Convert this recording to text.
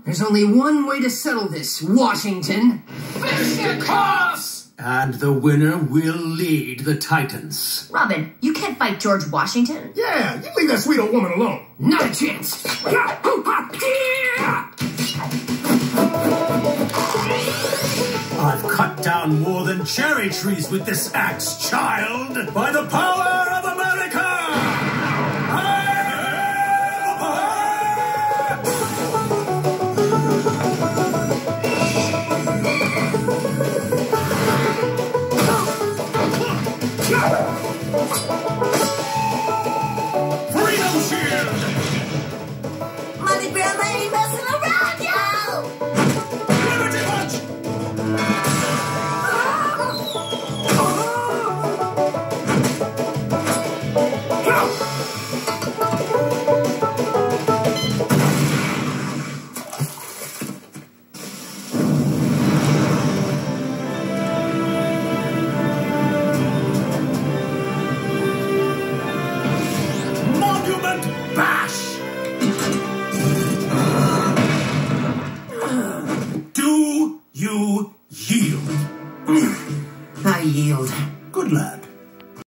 There's only one way to settle this, Washington. Fisticuffs! And the winner will lead the Titans. Robin, you can't fight George Washington. Yeah, you leave that sweet old woman alone. Not a chance. I've cut down more than cherry trees with this axe, child! By the power of America! Freedom Shield! Money Grandma ain't messing around, yo! Liberty Punch! Monument Bash! Do you yield? I yield.